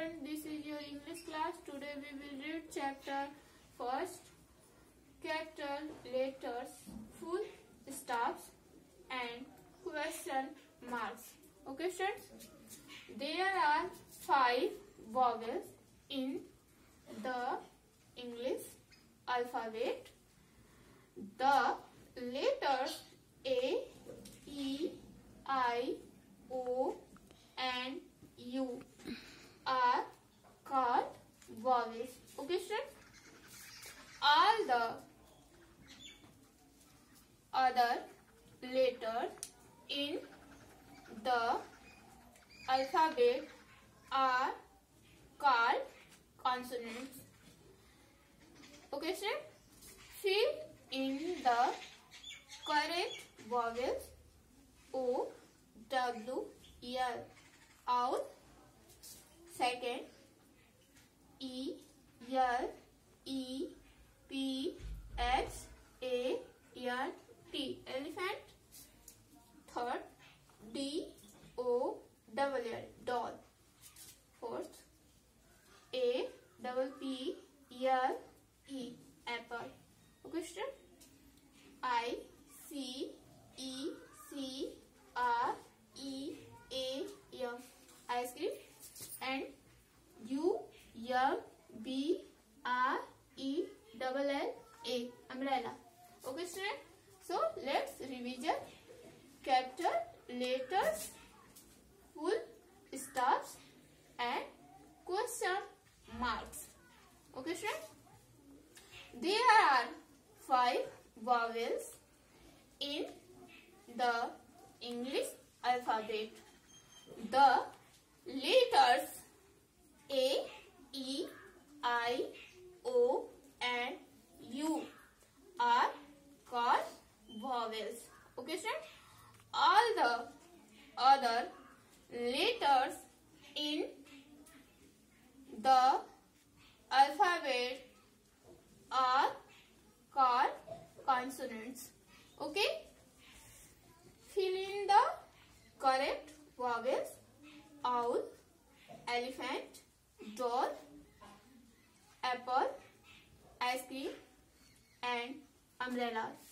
student, this is your English class. Today we will read chapter first, capital letters, full stops and question marks. Okay students, there are 5 vowels in the English alphabet. The letters A, E, I, O and U are called vowels. Okay students, all the other letters in the alphabet are called consonants. Okay students, fill in the correct vowels O, W, L, owl. Second, E, L, E, P, H, A, N, T, elephant. Third, D, O, double L, doll. Fourth, A, double P, L, E, apple. Okay student, I, C, E, C, R, E, A, M, ice cream. And U, M, B, R, E, double L, A, umbrella. Okay student, so let's revision capital letters, full stops and question marks. Okay student, there are 5 vowels in the English alphabet. The letters A, E, I, O and U are called vowels. Okay students, all the other letters in the alphabet are called consonants. Okay, fill in the correct vowels: owl, elephant, doll, apple, ice cream and umbrella.